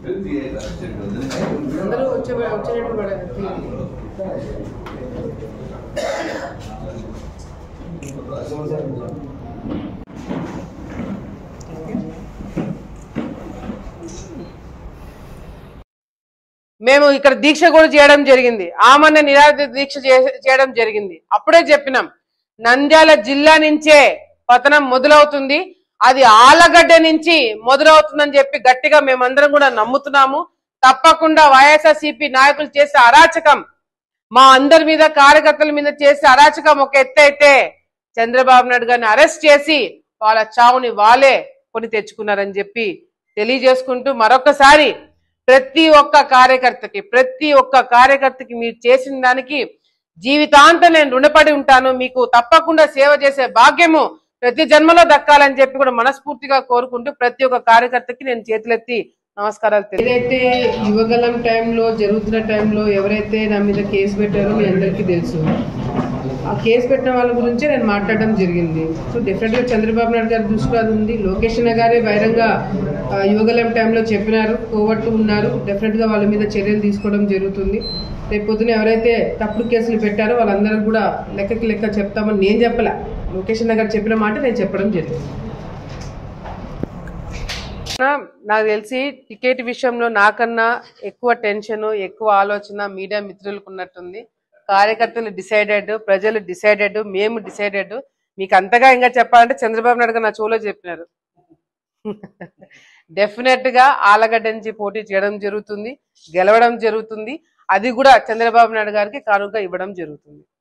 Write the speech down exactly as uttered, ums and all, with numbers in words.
అందరూ వచ్చే వచ్చినట్టు పడాలి. మేము ఇక్కడ దీక్ష కూడా చేయడం జరిగింది. ఆమన్న నిరాహార దీక్ష చేయడం జరిగింది. అప్పుడే చెప్పినాం, నంద్యాల జిల్లా నుంచే పతనం మొదలవుతుంది, అది ఆలగడ్డ నుంచి మొదలవుతుందని చెప్పి గట్టిగా మేమందరం కూడా నమ్ముతున్నాము. తప్పకుండా వైఎస్ఆర్సీపీ నాయకులు చేసే అరాచకం, మా అందరి మీద కార్యకర్తల మీద చేసే అరాచకం ఒక ఎత్తు అయితే, చంద్రబాబు నాయుడు గారిని అరెస్ట్ చేసి వాళ్ళ చావుని వాళ్ళే కొని తెచ్చుకున్నారని చెప్పి తెలియజేసుకుంటూ, మరొకసారి ప్రతి ఒక్క కార్యకర్తకి ప్రతి ఒక్క కార్యకర్తకి మీరు చేసిన దానికి జీవితాంతం నేను రుణపడి ఉంటాను. మీకు తప్పకుండా సేవ చేసే భాగ్యము ప్రతి జన్మలో దక్కాలని చెప్పి కూడా మనస్ఫూర్తిగా కోరుకుంటూ ప్రతి ఒక్క కార్యకర్తకి నేను చేతులెత్తి నమస్కారాలు. ఏదైతే యువగలం టైంలో జరుగుతున్న టైంలో ఎవరైతే నా మీద కేసు పెట్టారో మీ అందరికీ తెలుసు. ఆ కేసు పెట్టిన వాళ్ళ గురించే నేను మాట్లాడడం జరిగింది. సో డెఫినెట్గా చంద్రబాబు నాయుడు గారి దృష్టిలో అది ఉంది. లోకేష్ గారే బహిరంగ యువగలం టైంలో చెప్పినారు, కోవట్టు ఉన్నారు, డెఫినెట్గా వాళ్ళ మీద చర్యలు తీసుకోవడం జరుగుతుంది. రేపు పొద్దున ఎవరైతే తప్పుడు కేసులు పెట్టారో వాళ్ళందరూ కూడా లెక్కకి లెక్క చెప్తామని నేను చెప్పలే, లోకేష్ గారు చెప్పిన మాట నేను చెప్పడం జరిగింది. నాకు తెలిసి టికెట్ విషయంలో నాకన్నా ఎక్కువ టెన్షన్, ఎక్కువ ఆలోచన మీడియా మిత్రులకు ఉన్నట్టుంది. కార్యకర్తలు డిసైడెడ్, ప్రజలు డిసైడెడ్, మేము డిసైడెడ్. మీకు అంతగా ఇంకా చెప్పాలంటే చంద్రబాబు నాయుడు గారు నా చెవులో చెప్పినారు. డెఫినెట్ గా ఆలగడ్డ నుంచి పోటీ చేయడం జరుగుతుంది, గెలవడం జరుగుతుంది. అది కూడా చంద్రబాబు నాయుడు గారికి కానుక ఇవ్వడం జరుగుతుంది.